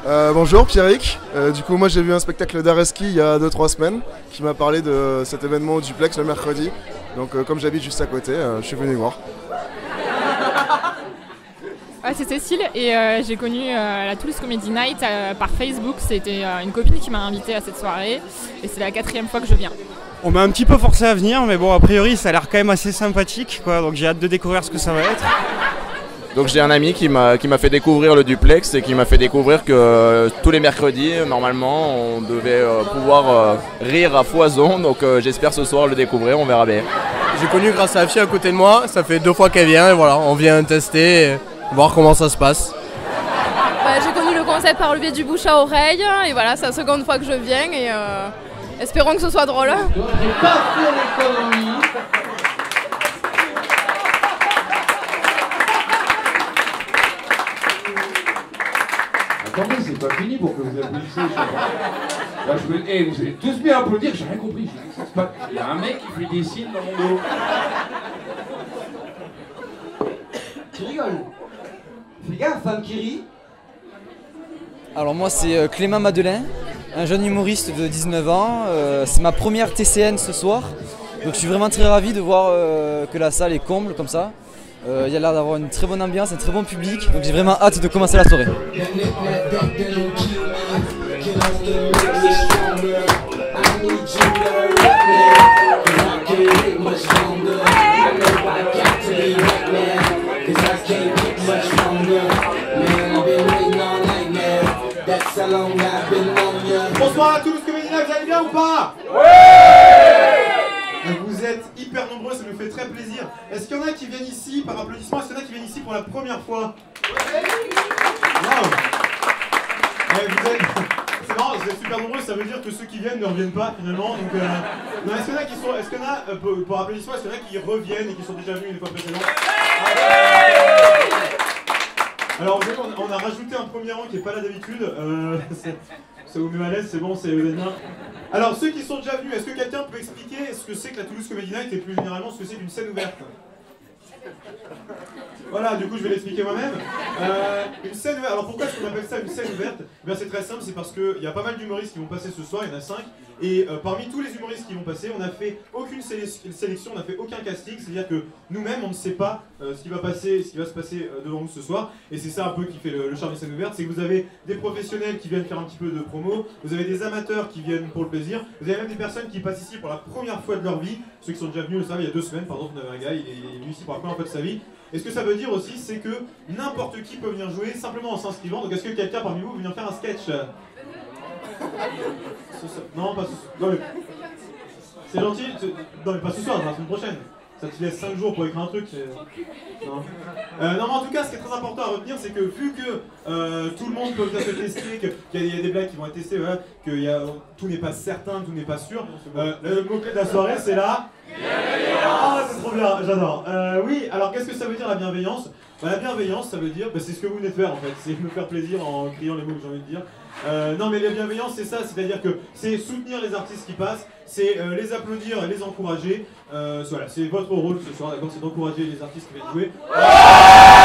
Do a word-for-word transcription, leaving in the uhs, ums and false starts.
Euh, bonjour Pierrick, euh, du coup moi j'ai vu un spectacle d'Areski il y a deux trois semaines qui m'a parlé de cet événement au Duplex le mercredi. Donc euh, comme j'habite juste à côté, euh, je suis venu voir. Ah, c'est Cécile et euh, j'ai connu euh, la Toulouse Comedy Night euh, par Facebook. C'était euh, une copine qui m'a invitée à cette soirée et c'est la quatrième fois que je viens. On m'a un petit peu forcé à venir, mais bon, a priori ça a l'air quand même assez sympathique, quoi, donc j'ai hâte de découvrir ce que ça va être. Donc j'ai un ami qui m'a qui m'a fait découvrir le Duplex et qui m'a fait découvrir que euh, tous les mercredis, normalement, on devait euh, pouvoir euh, rire à foison. Donc euh, j'espère ce soir le découvrir, on verra bien. J'ai connu grâce à la fille à côté de moi, ça fait deux fois qu'elle vient et voilà, on vient tester, et voir comment ça se passe. Bah, j'ai connu le concept par le biais du bouche à oreille et voilà, c'est la seconde fois que je viens et euh, espérons que ce soit drôle. J'ai pas fait l'économie. Attendez, c'est pas fini pour que vous applaudissez. Là, je me... hey, vous allez tous bien applaudir, j'ai rien compris. Pas... Il y a un mec qui fait des signes dans mon dos. Tu rigoles? Fais gaffe, femme qui rit. Alors moi c'est Clément Madeleine, un jeune humoriste de dix-neuf ans. Euh, c'est ma première T C N ce soir. Donc je suis vraiment très ravi de voir euh, que la salle est comble comme ça. Euh, il y a l'air d'avoir une très bonne ambiance, un très bon public. Donc j'ai vraiment hâte de commencer la soirée. Bonsoir à Toulouse Comedy Night, vous allez bien ou pas? Ouais. Vous êtes hyper nombreux, ça me fait très plaisir. Est-ce qu'il y en a qui viennent ici par applaudissement? Est-ce qu'il y en a qui viennent ici pour la première fois? Wow. Ouais, vous êtes... C'est marrant, vous êtes super nombreux, ça veut dire que ceux qui viennent ne reviennent pas finalement. Donc, euh... non, est-ce qu'il y en a qui sont... Est-ce qu'il y en a, euh, pour, pour applaudissement, est-ce qu'il y en a qui reviennent et qui sont déjà venus une fois précédente? Alors vous savez, on, on a rajouté un premier rang qui n'est pas là d'habitude, euh, ça vous met à l'aise, c'est bon, c'est bien. Alors ceux qui sont déjà venus, est-ce que quelqu'un peut expliquer ce que c'est que la Toulouse Comedy Night et plus généralement ce que c'est qu'une scène ouverte? Voilà, du coup je vais l'expliquer moi-même. Euh, une scène ouverte, alors pourquoi est-ce qu'on appelle ça une scène ouverte? Eh bien c'est très simple, c'est parce qu'il y a pas mal d'humoristes qui vont passer ce soir, il y en a cinq. Et euh, parmi tous les humoristes qui vont passer, on n'a fait aucune sé sélection, on n'a fait aucun casting, c'est-à-dire que nous-mêmes on ne sait pas euh, ce qui va passer, ce qui va se passer euh, devant nous ce soir. Et c'est ça un peu qui fait le, le charme des scènes ouvertes, c'est que vous avez des professionnels qui viennent faire un petit peu de promo, vous avez des amateurs qui viennent pour le plaisir, vous avez même des personnes qui passent ici pour la première fois de leur vie. Ceux qui sont déjà venus le savent, il y a deux semaines, par exemple, on avait un gars, il est, il est venu ici pour la première fois de sa vie. Et ce que ça veut dire aussi, c'est que n'importe qui peut venir jouer simplement en s'inscrivant. Donc est-ce que quelqu'un parmi vous veut venir faire un sketch? Non, pas ce soir. C'est gentil. Non, mais pas ce soir, la semaine prochaine. Ça te laisse cinq jours pour écrire un truc. Non. Euh, non, mais en tout cas, ce qui est très important à retenir, c'est que vu que euh, tout le monde peut se tester, qu'il y, y a des blagues qui vont être testées, voilà, que y a, tout n'est pas certain, tout n'est pas sûr, euh, le mot-clé de la soirée, c'est là. Ah, c'est trop bien, j'adore. Euh, oui, alors qu'est-ce que ça veut dire la bienveillance? Bah, la bienveillance, ça veut dire, bah, c'est ce que vous venez de faire en fait, c'est me faire plaisir en criant les mots que j'ai envie de dire. Euh, non mais la bienveillance c'est ça, c'est-à-dire que c'est soutenir les artistes qui passent, c'est euh, les applaudir et les encourager. Euh, voilà, c'est votre rôle ce soir, d'accord, c'est d'encourager les artistes qui viennent jouer.